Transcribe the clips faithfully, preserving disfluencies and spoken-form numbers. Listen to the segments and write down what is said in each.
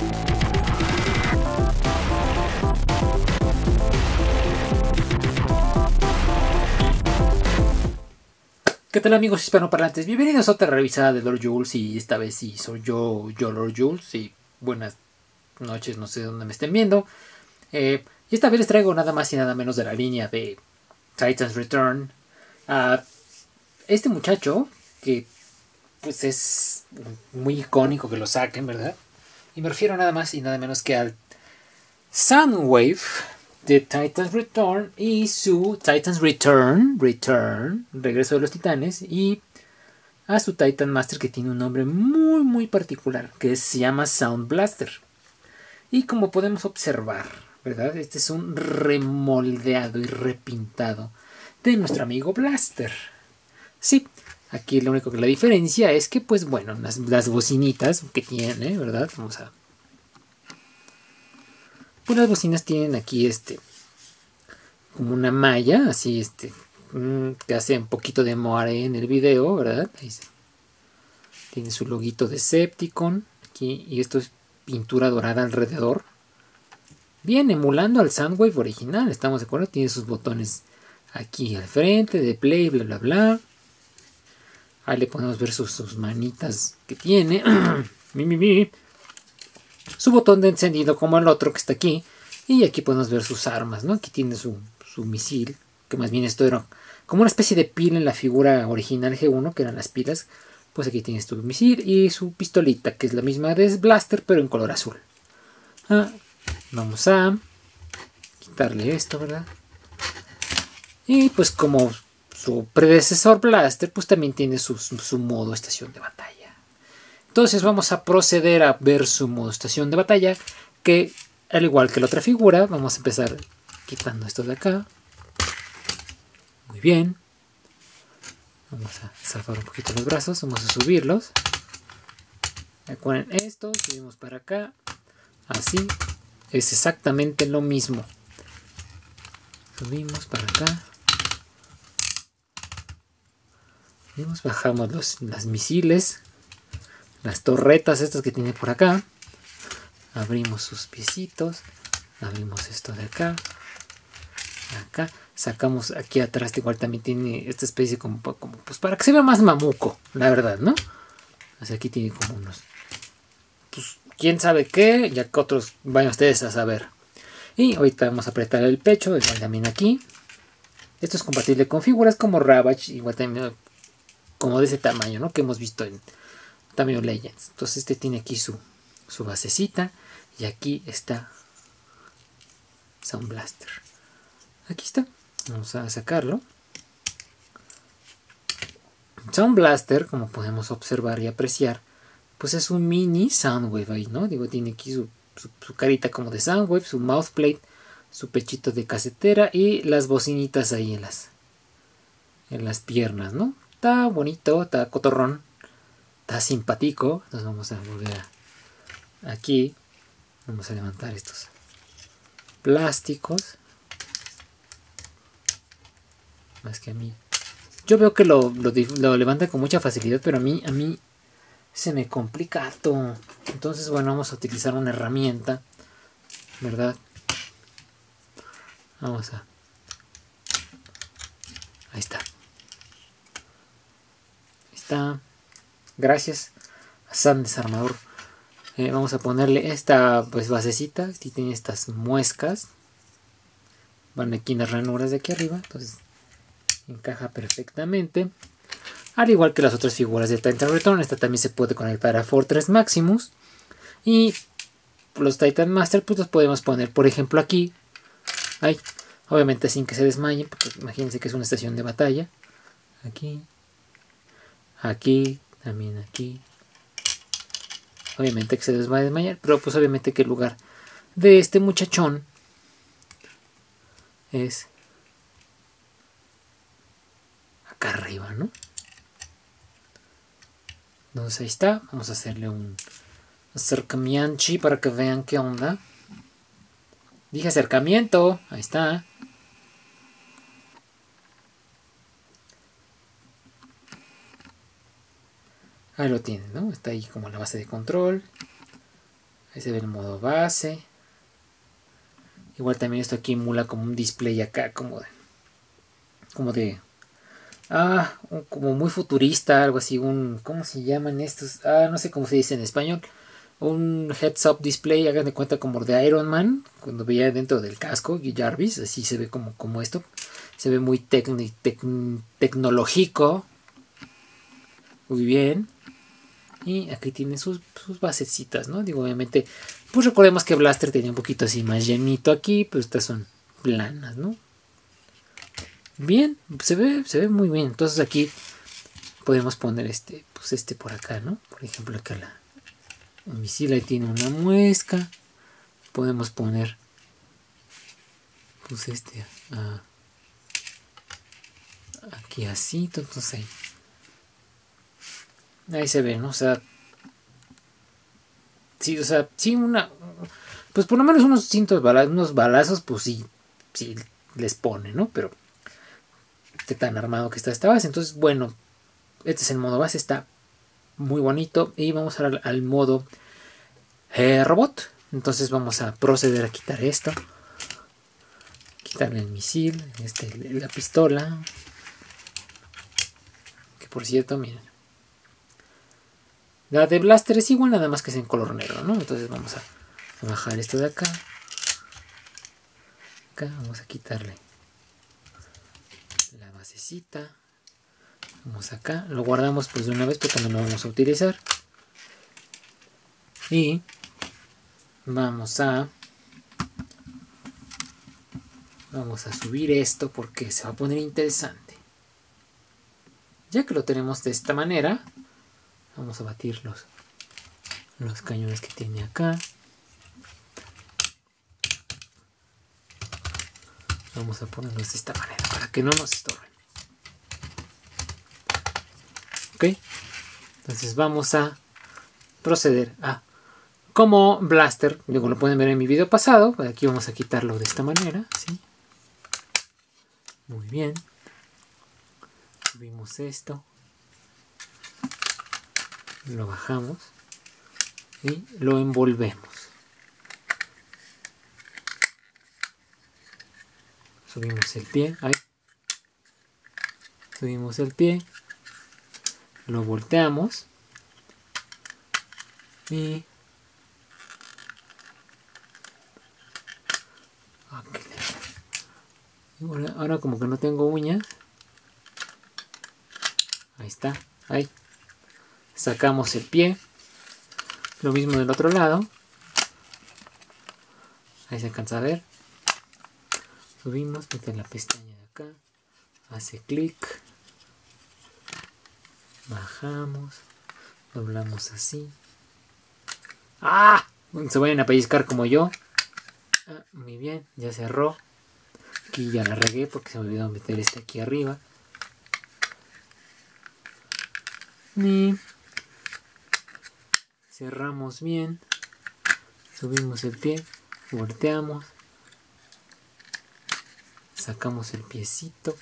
¿Qué tal, amigos hispanoparlantes? Bienvenidos a otra revisada de Lord Jules. Y esta vez sí soy yo, yo Lord Jules. Y buenas noches, no sé de dónde me estén viendo. eh, Y esta vez les traigo nada más y nada menos de la línea de Titan's Return a este muchacho que pues es muy icónico que lo saquen, ¿verdad? Y me refiero nada más y nada menos que al Soundwave de Titan's Return y su Titan's Return, Return, Regreso de los Titanes, y a su Titan Master, que tiene un nombre muy muy particular, que se llama Sound Blaster. Y como podemos observar, ¿verdad? Este es un remoldeado y repintado de nuestro amigo Blaster. Sí, aquí lo único que la diferencia es que, pues bueno, las, las bocinitas que tiene, ¿verdad? Vamos a... Pues las bocinas tienen aquí este... como una malla, así este... que hace un poquito de moare en el video, ¿verdad? Ahí se... Tiene su loguito de Decepticon aquí, y esto es pintura dorada alrededor. Bien, emulando al Soundwave original, ¿estamos de acuerdo? Tiene sus botones aquí al frente, de play, bla bla bla. Ahí le podemos ver sus, sus manitas que tiene. mi, mi, mi. Su botón de encendido como el otro que está aquí. Y aquí podemos ver sus armas, ¿no? Aquí tiene su, su misil, que más bien esto era como una especie de pila en la figura original G uno, que eran las pilas. Pues aquí tienes tu misil y su pistolita, que es la misma de Blaster, pero en color azul. Ah, vamos a quitarle esto, ¿verdad? Y pues como su predecesor Blaster, pues también tiene su, su, su modo estación de batalla. Entonces vamos a proceder a ver su modo estación de batalla, que al igual que la otra figura, vamos a empezar quitando esto de acá. Muy bien. Vamos a zafar un poquito los brazos, vamos a subirlos. Recuerden esto, subimos para acá. Así. Es exactamente lo mismo. Subimos para acá. Subimos, bajamos los, las misiles. Las torretas estas que tiene por acá. Abrimos sus piecitos. Abrimos esto de acá. Acá. Sacamos aquí atrás, igual también tiene esta especie como, como pues para que se vea más mamuco, la verdad, ¿no? O sea, aquí tiene como unos, pues quién sabe qué, ya que otros vayan ustedes a saber. Y ahorita vamos a apretar el pecho, igual también aquí. Esto es compatible con figuras como Ravage, igual también como de ese tamaño, ¿no? Que hemos visto en tamaño Legends. Entonces este tiene aquí su, su basecita y aquí está Sound Blaster. Aquí está. Vamos a sacarlo. Sound Blaster, como podemos observar y apreciar, pues es un mini Soundwave ahí, ¿no? Digo, tiene aquí su, su, su carita como de Soundwave, su mouthplate, su pechito de casetera y las bocinitas ahí en las, en las piernas, ¿no? Está bonito, está cotorrón, está simpático. Entonces vamos a volver a, aquí. Vamos a levantar estos plásticos. Más que a mí. Yo veo que lo, lo, lo levanta con mucha facilidad, pero a mí, a mí se me complica todo. Entonces, bueno, vamos a utilizar una herramienta, ¿verdad? Vamos a... Ahí está. Ahí está. Gracias a Sam Desarmador. Eh, vamos a ponerle esta pues basecita. Aquí tiene estas muescas. Van aquí en las ranuras de aquí arriba. Entonces encaja perfectamente. Al igual que las otras figuras de Titan Return, esta también se puede conectar a Fortress Maximus. Y los Titan Master pues los podemos poner, por ejemplo, aquí. Ay, obviamente sin que se desmayen, porque imagínense que es una estación de batalla. Aquí. Aquí. También aquí. Obviamente que se les va a desmayar, pero pues obviamente que el lugar de este muchachón es acá arriba, ¿no? Entonces ahí está. Vamos a hacerle un acercamiento para que vean qué onda. Dije acercamiento. Ahí está. Ahí lo tienen, ¿no? Está ahí como la base de control. Ahí se ve el modo base. Igual también esto aquí emula como un display acá, como de... Como de... Ah, un, como muy futurista, algo así, un... ¿Cómo se llaman estos? Ah, no sé cómo se dice en español. Un heads-up display, hagan de cuenta como de Iron Man, cuando veía dentro del casco, y Jarvis, así se ve como, como esto. Se ve muy tecni, tec, tecnológico. Muy bien. Y aquí tiene sus, sus basecitas, ¿no? Digo, obviamente, pues recordemos que Blaster tenía un poquito así más llenito aquí, pero estas son planas, ¿no? Bien, se ve, se ve muy bien. Entonces aquí podemos poner este, pues este por acá, ¿no? Por ejemplo, acá la el misil ahí tiene una muesca. Podemos poner, pues este, uh, aquí así, entonces ahí. Ahí se ve, ¿no? O sea, sí, o sea, sí, una, pues por lo menos unos cintos balazos, unos balazos, pues sí, sí les pone, ¿no? Pero este tan armado que está esta base. Entonces, bueno, este es el modo base, está muy bonito. Y vamos al, al modo eh, robot. Entonces vamos a proceder a quitar esto. Quitarle el misil, este, la pistola. Que por cierto, miren. La de Blaster es igual, nada más que es en color negro, ¿no? Entonces vamos a, a bajar esto de acá. Acá vamos a quitarle la basecita. Vamos acá. Lo guardamos pues de una vez porque no lo vamos a utilizar. Y vamos a... Vamos a subir esto porque se va a poner interesante. Ya que lo tenemos de esta manera, vamos a batir los, los cañones que tiene acá. Vamos a ponerlos de esta manera para que no nos estorben. Ok. Entonces vamos a proceder a... Como Blaster, luego lo pueden ver en mi video pasado. Aquí vamos a quitarlo de esta manera. ¿Sí? Muy bien. Subimos esto. Lo bajamos. Y lo envolvemos. Subimos el pie. Ahí. Subimos el pie. Lo volteamos. Y... Okay. Ahora, ahora como que no tengo uñas. Ahí está. Ahí. Sacamos el pie. Lo mismo del otro lado. Ahí se alcanza a ver. Subimos, mete la pestaña de acá. Hace clic. Bajamos. Doblamos así. ¡Ah! Se vayan a pellizcar como yo. Ah, muy bien, ya cerró. Aquí ya la regué porque se me olvidó meter este aquí arriba. Y cerramos bien. Subimos el pie. Volteamos. Sacamos el piecito.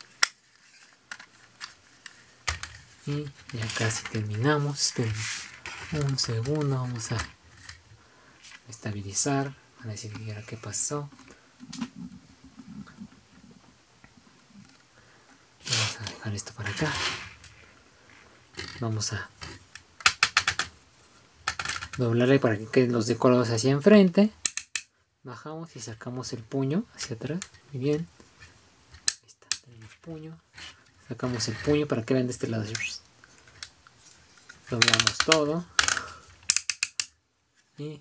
Y ya casi terminamos. Esperen un segundo. Vamos a estabilizar. Van a decir qué pasó. Vamos a dejar esto para acá. Vamos a doblarle para que queden los decorados hacia enfrente. Bajamos y sacamos el puño hacia atrás. Muy bien. Ahí está, tenemos puño. Sacamos el puño para que vean de este lado. Doblamos todo. Y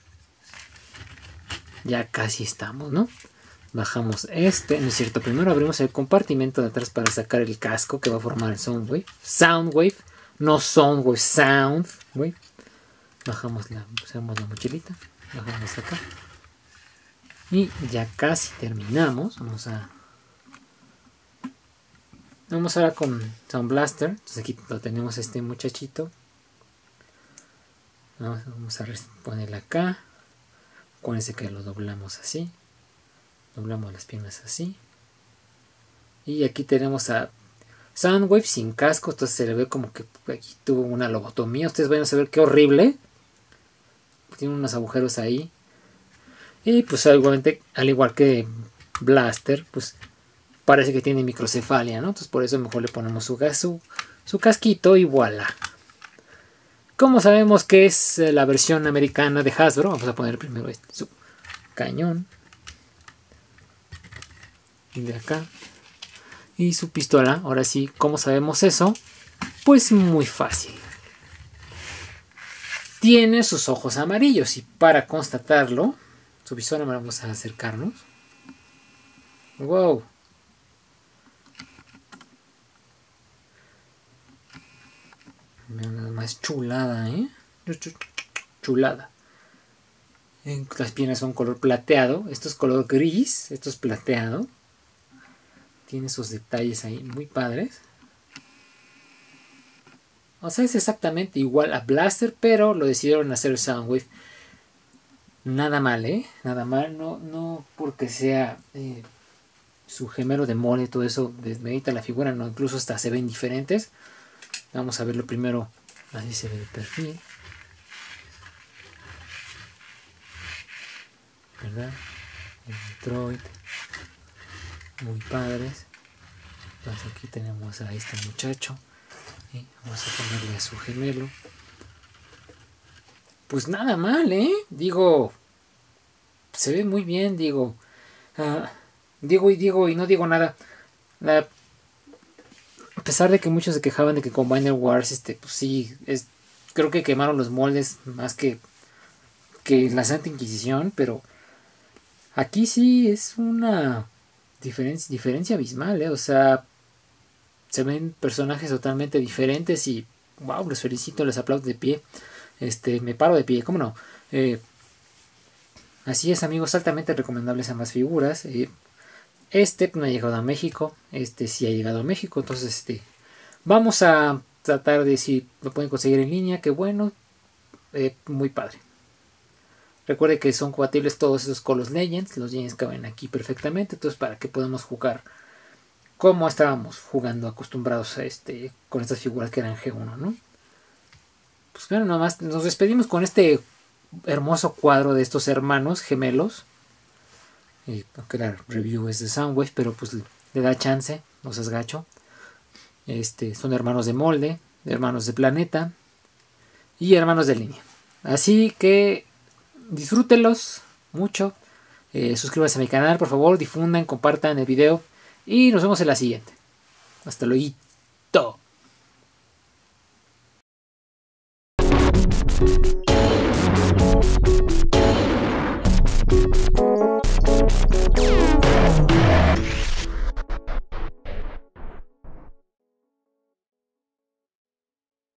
ya casi estamos, ¿no? Bajamos este, no es cierto, primero abrimos el compartimento de atrás para sacar el casco que va a formar el Soundwave. Soundwave, no Soundwave, Soundwave. Bajamos la, usamos la mochilita, bajamos acá. Y ya casi terminamos. Vamos a... Vamos ahora con Sound Blaster. Entonces aquí lo tenemos este muchachito. Vamos, vamos a ponerle acá. Acuérdense que lo doblamos así. Doblamos las piernas así. Y aquí tenemos a Soundwave sin casco. Entonces se le ve como que aquí tuvo una lobotomía. Ustedes van a saber qué horrible. tiene unos agujeros ahí. Y pues igualmente, al igual que Blaster, pues parece que tiene microcefalia, ¿no? Entonces por eso mejor le ponemos su, su, su casquito y voilà. Como sabemos que es la versión americana de Hasbro, vamos a poner primero este, su cañón. Y de acá. Y su pistola. Ahora sí, ¿cómo sabemos eso? Pues muy fácil. Tiene sus ojos amarillos y para constatarlo, su visor, vamos a acercarnos. Wow. Nada más chulada, ¿eh? Chulada. Las piernas son color plateado. Esto es color gris. Esto es plateado. Tiene sus detalles ahí muy padres. O sea, es exactamente igual a Blaster, pero lo decidieron hacer Soundwave. Nada mal, ¿eh? Nada mal. No, no porque sea eh, su gemelo de mole, todo eso desmedita la figura. No, incluso hasta se ven diferentes. Vamos a verlo primero. Así se ve de perfil. ¿Verdad? El Metroid. Muy padres. Entonces aquí tenemos a este muchacho. Y vamos a ponerle a su gemelo. Pues nada mal, ¿eh? Digo, se ve muy bien, digo. Uh, digo y digo y no digo nada. La, a pesar de que muchos se quejaban de que Combiner Wars, este, pues sí, es, creo que quemaron los moldes más que, que la Santa Inquisición, pero aquí sí es una diferencia, diferencia abismal, ¿eh? O sea, se ven personajes totalmente diferentes y wow, los felicito, les aplaudo de pie. Este, me paro de pie, ¿cómo no? Eh, así es, amigos, altamente recomendables ambas figuras. Eh, este no ha llegado a México, este sí ha llegado a México, entonces este, vamos a tratar de si lo pueden conseguir en línea, que bueno, eh, muy padre. Recuerde que son compatibles todos esos con los Legends, los Legends caben aquí perfectamente, entonces para que podamos jugar como estábamos jugando acostumbrados a este, con estas figuras que eran G uno, ¿no? Pues bueno, nada más nos despedimos con este hermoso cuadro de estos hermanos gemelos. Y, aunque la review es de Soundwave, pero pues le da chance, no seas gacho. Este, son hermanos de molde, hermanos de planeta y hermanos de línea. Así que disfrútenlos mucho. Eh, suscríbanse a mi canal, por favor, difundan, compartan el video. Y nos vemos en la siguiente. Hasta luego.